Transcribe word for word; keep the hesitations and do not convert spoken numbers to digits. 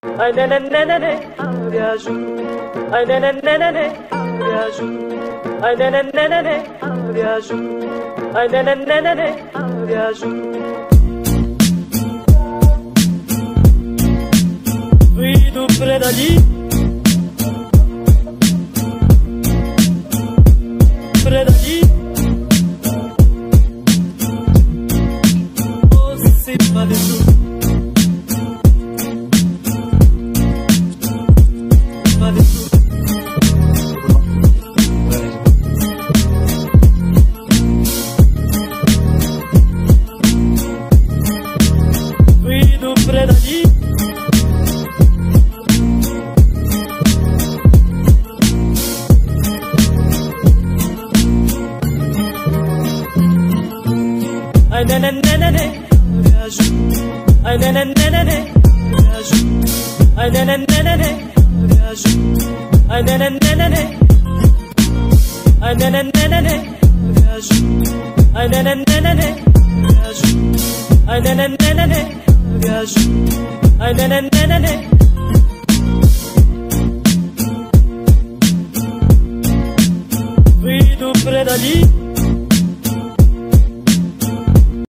Ai nenenenene, viajo. Ai nenenenene, viajo. Ai nenenenene, viajo. Ai nenenenene, viajo. Vido predali, predali. Você pode tudo. Ai nenenenene, viajo. Ai nenenenene, viajo. Ai nenenenene, viajo. Ai nenenenene, ai nenenenene, viajo. Ai nenenenene, viajo. Ai nenenenene, viajo. Ai nenenenene. Vido predali.